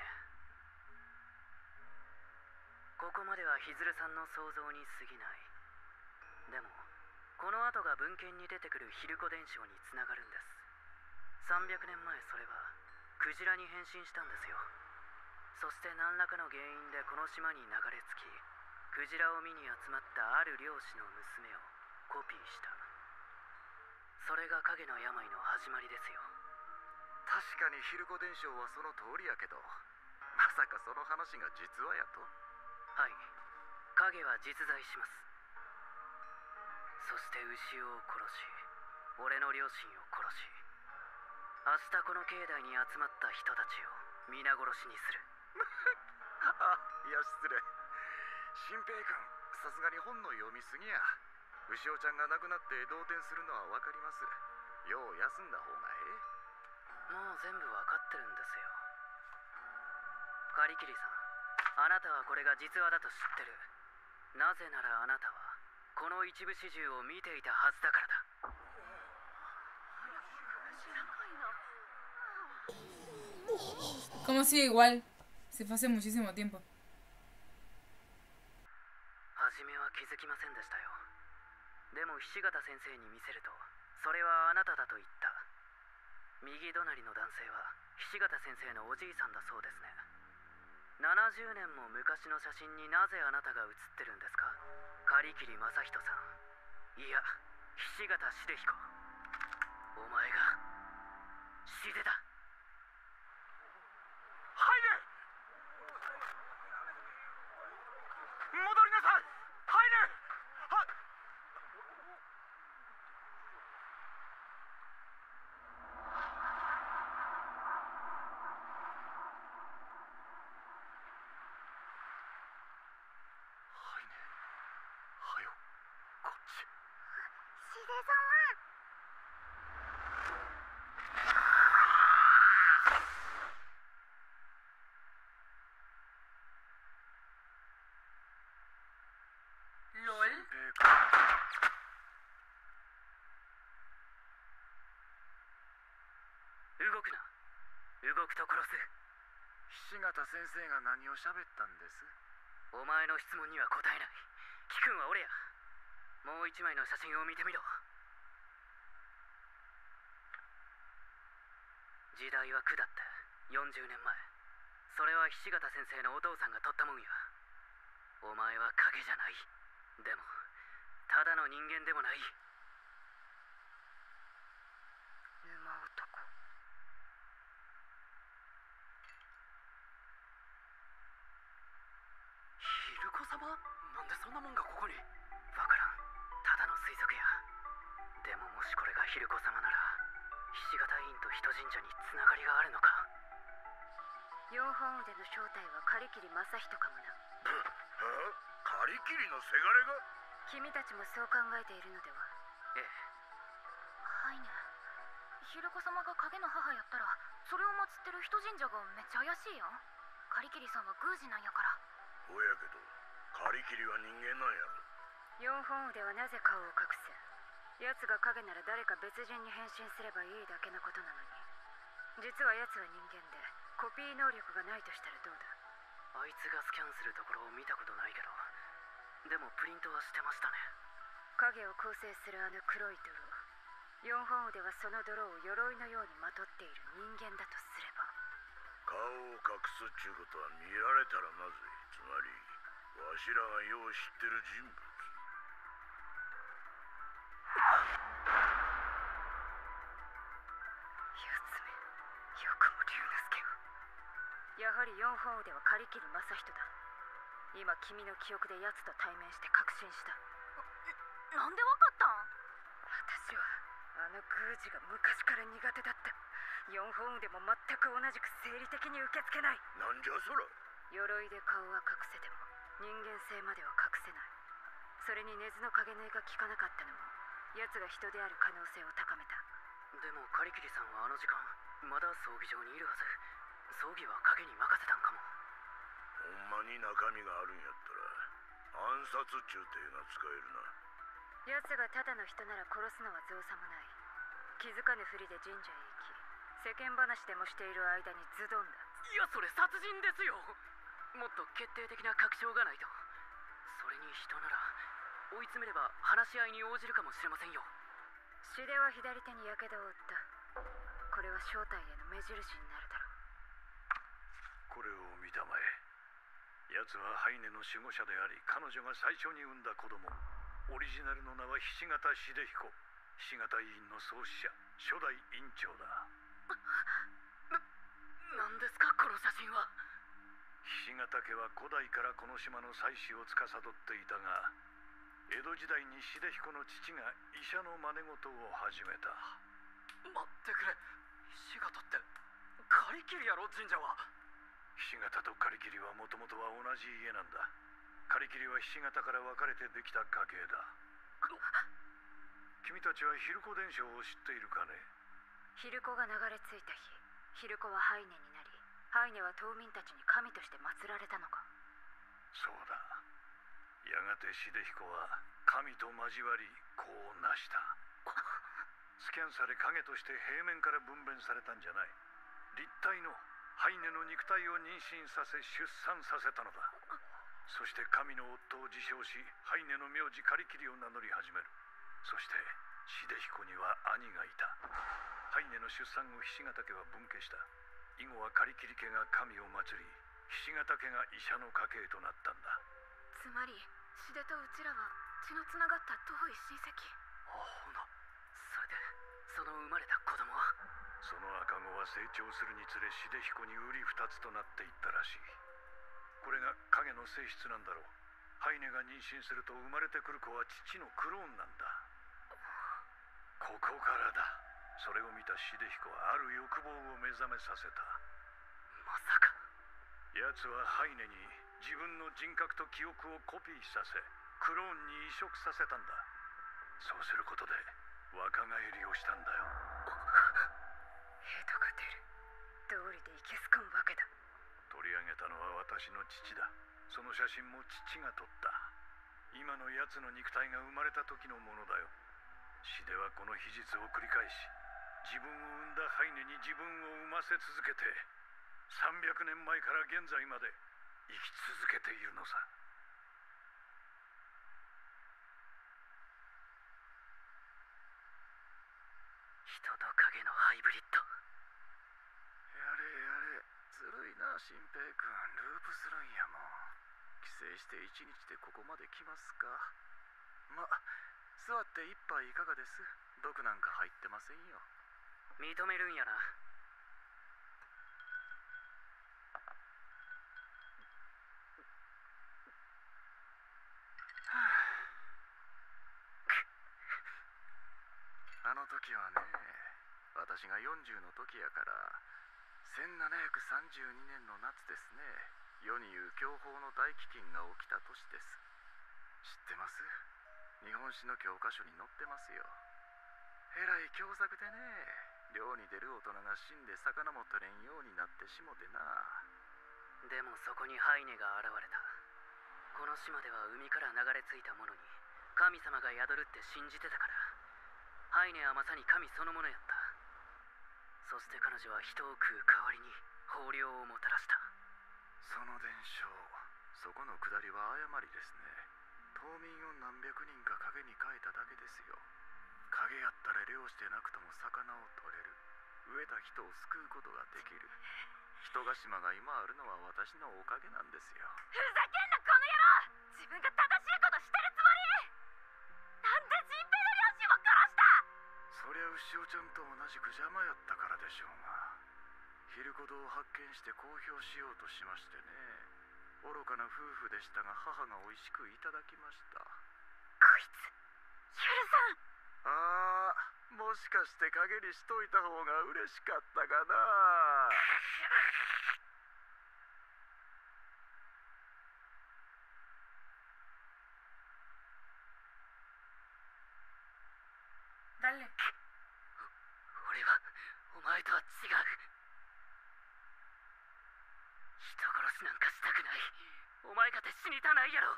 ここまではヒズルさんの想像に過ぎない。でもこの後が文献に出てくるヒルコ伝承につながるんです。300年前それはクジラに変身したんですよ。そして何らかの原因でこの島に流れ着き、クジラを見に集まったある漁師の娘をコピーした。それが影の病の始まりですよ。 確かにヒルコ伝承はその通りやけど、まさかその話が実話やと？ はい、影は実在します。そして牛を殺し、俺の両親を殺し、明日この境内に集まった人たちを皆殺しにする。 あ、いや失礼。新平君、さすがに本の読みすぎや。牛尾ちゃんが亡くなって動転するのは分かります。よう休んだ方がええ。もう全部分かってるんですよ。カリキリさん、あなたはこれが実話だと知ってる。なぜならあなたはこの一部始終を見ていたはずだからだ。 ¿Cómo sigue igual? Se fue hace muchísimo tiempo. 初めは気づきませんでしたよ。でも菱形先生に見せると、それはあなただと言った。右隣の男性は菱形先生のおじいさんだそうですね。70年も昔の写真になぜあなたが写ってるんですか？カリキリ正人さん。いや、菱形秀彦。お前がシデだ。 ハイネ！戻りなさい！ハイネ！ 動くな。動くと殺す。 菱形先生が何を喋ったんです？ お前の質問には答えない。聞くんは俺や。もう一枚の写真を見てみろ。時代は下って40年前。それは菱形先生のお父さんが撮ったもんや。お前は影じゃない。でもただの人間でもない。 馬男。 ヒルコ様？なんでそんなもんがここに？わからん。ただの推測や。でももしこれがヒルコ様なら、菱形院と人神社につながりがあるのか。 4本腕の正体はカリキリ正人かもな。 カリキリのせがれが？ 君たちもそう考えているのでは？ ええ。 はいね。ヒルコ様が影の母やったら、それを祀ってる人神社がめっちゃ怪しいやん。カリキリさんは宮司なんやから。 ほやけどカリキリは人間なんやろ。 4本腕はなぜ顔を隠す？奴が影なら誰か別人に変身すればいいだけのことなのに。実は奴は人間で、 コピー能力がないとしたらどうだ？ あいつがスキャンするところを見たことないけど、でもプリントはしてましたね。 影を構成するあの黒い泥、4本腕はその泥を鎧のようにまとっている人間だとすれば、 顔を隠すっちゅうことは見られたらまずい。つまりわしらがよう知ってる人物。 やつめ、よくも龍之介を。やはり4本腕はカリキリ正人だ。今君の記憶で奴と対面して確信した。 なんでわかったん？ 私はあの宮司が昔から苦手だった。4本腕も全く同じく生理的に受け付けない。 なんじゃそら。 鎧で顔は隠せても人間性までは隠せない。それに根津の影縫いが効かなかったのも奴が人である可能性を高めた。 でもカリキリさんはあの時間まだ葬儀場にいるはず。葬儀は影に任せたんかも。 ほんまに中身があるんやったら暗殺っちゅう手が使えるな。 奴がただの人なら殺すのは造作もない。気づかぬふりで神社へ行き、世間話でもしている間にズドンだ。 いや、それ殺人ですよ。もっと決定的な確証がないと。それに人なら追い詰めれば話し合いに応じるかもしれませんよ。 血では左手に火傷を負った。これは正体への目印になるだろこれを見たまえ。奴はハイネの守護者であり、彼女が最初に産んだ子供。オリジナルの名はひし形秀彦。ひし形委員の創始者、初代院長だ。 何ですかこの写真は。 ひし形家は古代からこの島の祭祀を司っていたが、江戸時代に秀彦の父が医者の真似事を始めた。 待ってくれ、ひし形ってカリキリやろ。神社はひし形とカリキリはもともとは同じ家なんだ。カリキリはひし形から分かれてできた家系だ。君たちはヒルコ伝承を知っているかね？ ヒルコが流れ着いた日、ヒルコはハイネになり、ハイネは島民たちに神として祀られたのか。 そうだ。やがて秀彦は神と交わり子を成した。スキャンされ影として平面から分娩されたんじゃない。立体のハイネの肉体を妊娠させ出産させたのだ。そして神の夫を自称し、ハイネの名字カリキリを名乗り始める。そして秀彦には兄がいた。ハイネの出産後、ひし形家は分家した。以後はカリキリ家が神を祀り、ひし形家が医者の家系となったんだ。 つまりシデとうちらは血のつながった遠い親戚。 ほな、それでその生まれた子供は。 その赤子は成長するにつれ秀彦に瓜二つとなっていったらしい。これが影の性質なんだろう。ハイネが妊娠すると生まれてくる子は父のクローンなんだ。ここからだ。それを見た秀彦はある欲望を目覚めさせた。 まさか奴はハイネに自分の人格と記憶をコピーさせ、クローンに移植させたんだ。そうすることで若返りをしたんだよ。 ヘドが出る。道理でいけすかんわけだ。 取り上げたのは私の父だ。その写真も父が撮った。今の奴の肉体が生まれた時のものだよ。シデはこの秘術を繰り返し、自分を産んだハイネに自分を産ませ続けて、300年前から現在まで生き続けているのさ。 人と影のハイブリッド。 やれやれ、ずるいな新平君。ループするんやもん。帰省して1日でここまで来ますか。ま、座って一杯いかがです？毒なんか入ってませんよ。 認めるんやな。 あの時はね、私が40の時やから1732年の夏ですね。世に言う享保の大飢饉が起きた年です。知ってます？日本史の教科書に載ってますよ。えらい凶作でね、漁に出る大人が死んで魚も取れんようになってしもてな。 でもそこにハイネが現れた。この島では海から流れ着いたものに神様が宿るって信じてたから。ハイネはまさに神そのものやった。そして彼女は人を食う代わりに豊漁をもたらした。 その伝承、そこの下りは誤りですね。島民を何百人か影に変えただけですよ。影やったら漁してなくとも魚を取れる。飢えた人を救うことができる。人ヶ島が今あるのは私のおかげなんですよ。 ふざけんなこの野郎！自分が正しいことしてるつもり？なんで迅平の両親を殺した？ そりゃ牛尾ちゃんと同じく邪魔やったからでしょうが、昼子堂を発見して公表しようとしましてね。愚かな夫婦でしたが母が美味しくいただきました。 こいつヒュルさん。 ああ、もしかして陰にしといた方が嬉しかったかな。 Dale. 俺はお前とは違う。人殺しなんかしたくない。お前かて死にたないやろ。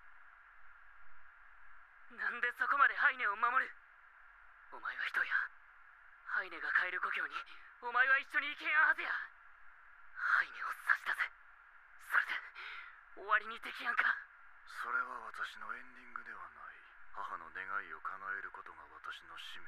なんでそこまでハイネを守る？お前は人や。ハイネが帰る故郷にお前は一緒に行けやんはずや。ハイネを差し出せ。それで終わりにできやんか。 それは私のエンディングではない。母の願いを叶えることが私の使命。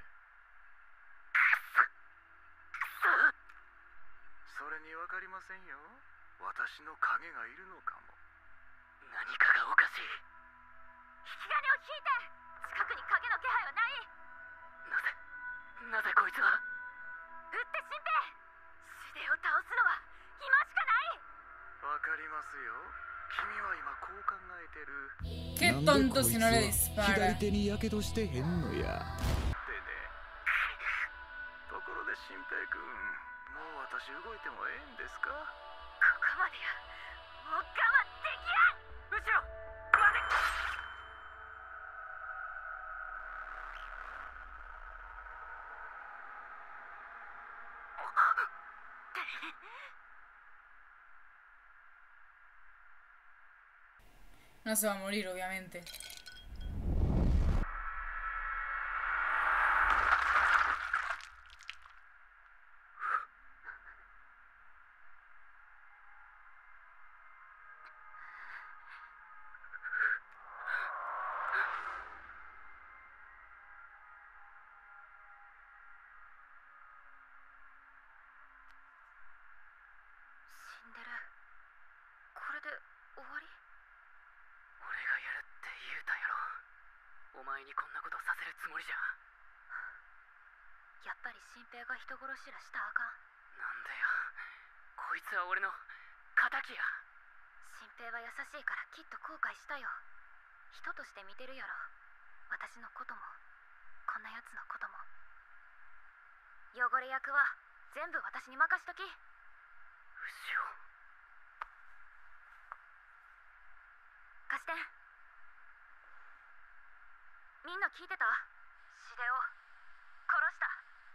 それに分かりませんよ。私の影がいるのかも。 何かがおかしい。 引き金を引いて！近くに影の気配はない？ なぜこいつは？ 撃って迅平！死霊を倒すのは今しかない！ わかりますよ。君は今こう考えてる。 Qué tonto si no le dispara. 左手にやけどしてへんのや。 でね。ところで迅平君、もう私動いてもええんですか？ ここまでや。もう我慢できやん！ 後ろ待て！ No se va a morir, obviamente. やっぱり迅平が人殺しらしたらあかん。 なんでや。こいつは俺の敵や。 迅平は優しいからきっと後悔したよ。人として見てるやろ。私のこともこんなやつのことも。汚れ役は全部私に任しとき。 牛尾。 貸して。みんな聞いてた？シデを殺した。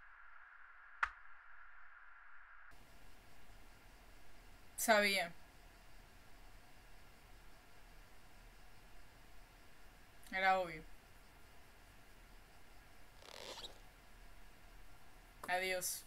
Sabía. Era obvio. Adiós.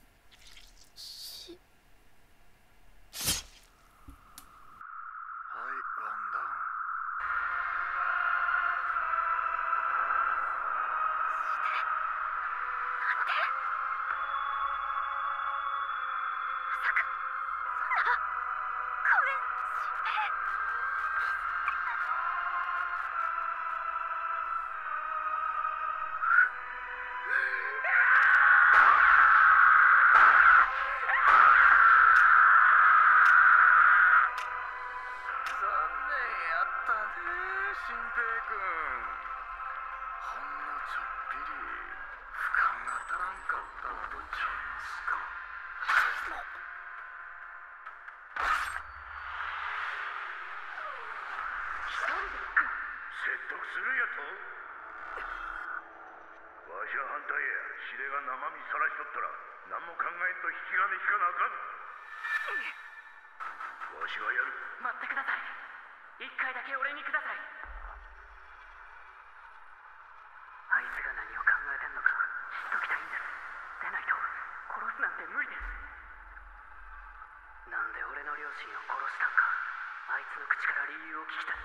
両親を殺したんか、あいつの口から理由を聞きたい。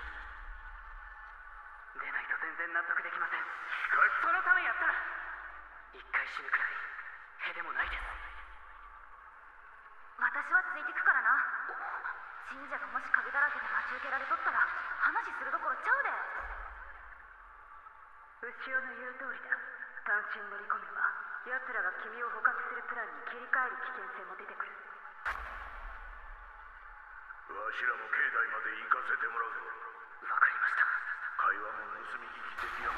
でないと全然納得できません。そのためやったら一回死ぬくらいへでもないです。 私はついてくからな。信者がもし鍵だらけで待ち受けられとったら話するどころちゃうで。 牛尾の言う通りだ。単身乗り込めば奴らが君を捕獲するプランに切り替える危険性も出てくる。 わしらも境内まで行かせてもらうぞ。 わかりました。 会話も盗み聞きできやんか。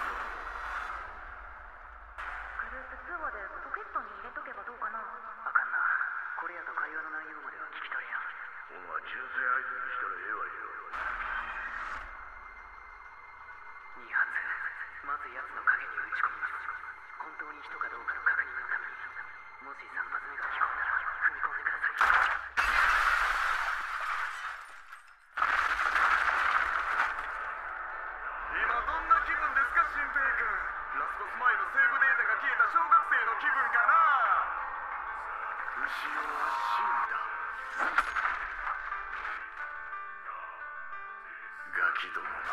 グループ通話でポケットに入れとけばどうかな。 あかんな。これやと会話の内容までは聞き取れやん。 お前純正合図にしたらええわよ。 2発、まず奴の影に撃ち込みます。本当に人かどうかの確認のために、もし3発目が聞こえたら踏み込んでください。 今どんな気分ですか、新平君。ラスボス前のセーブデータが消えた小学生の気分かな。 牛尾は死んだ。ガキどもが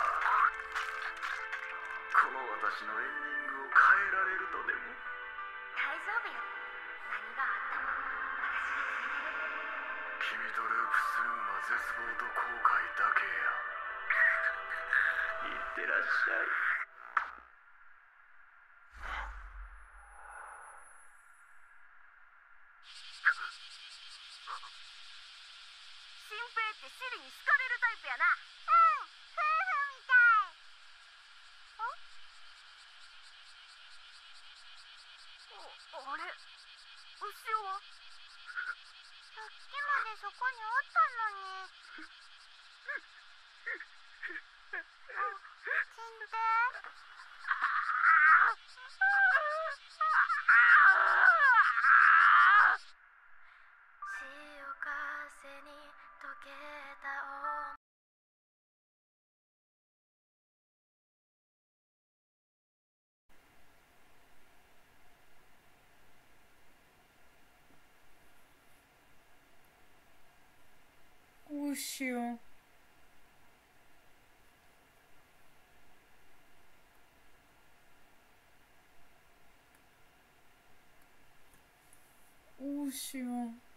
この私のエンディングを変えられるとでも。 大丈夫よ。何があっても私についてる。 君とループするんは絶望と後悔だけや。いってらっしゃい。 新平ってシリに好かれるタイプやな。夫婦みたい。あれ、牛尾はさっきまでそこにおったのに。新平。潮風に溶けた Uxio. Uxio.